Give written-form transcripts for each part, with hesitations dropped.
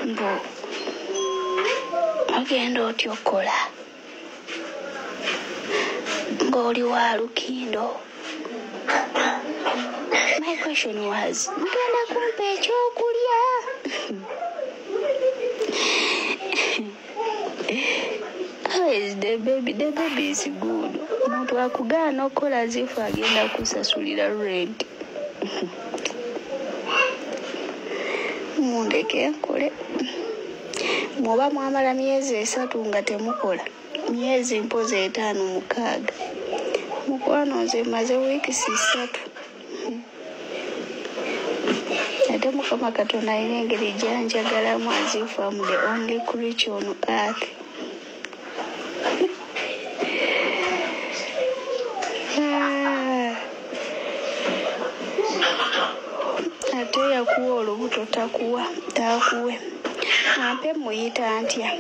mbo ogenda otya okukola ng'oli wa lukindo. My question was, mugenda kumpa ekyokulya? How is the baby? The baby is good. Omuntu akugaana okukola zifu agenda kusasulira rent. Mundeke nkole. Muba mwamala myezi 3 nga temukola. Myezi mpozi 5-6. Mukwano nze maze weeks 3. Ate Mukama Katonda alina engeri gyanjagalamu azifu. I'm the only creature on earth. Ate yakuwa olubuto takuwa takuwe. Ampe muyita ntya?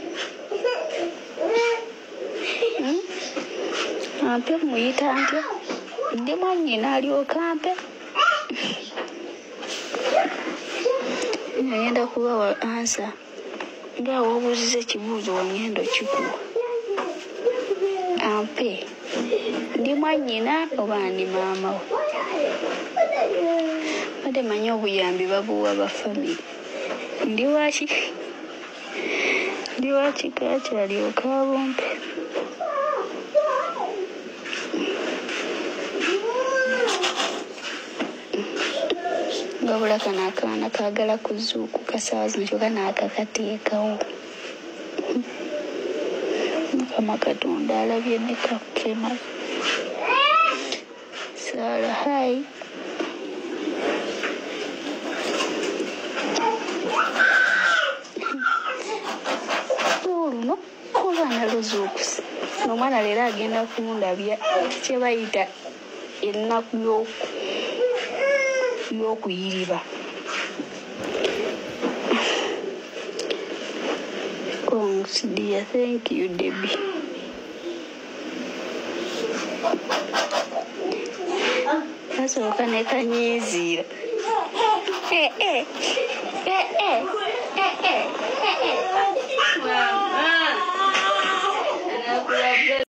Ampe muyita ntya? Ndi mwannyina alyoka ampe. Ngenda kubawa ansa nga wobuuziza ekibuuzo wangendo kikuwa. Ampe ndi mwannyina oba ndi maama wo? Ate manyi obuyambi babuwa ba family. Ndi wakika kyalyoka abumpe. Ngabula kana akaana kaagala kuzuuku kasaazi nakyo kanaakakateekawo. Mukama Katonda alabye ne kakema. Sara hai. Oluno kubaana luzuukusa. N'omwana leero agenda kundabya kye bayita ennaku y'okuyiriba. Kongs dear, thank you Debbie. Kasooka ne kanyiizira. Mama.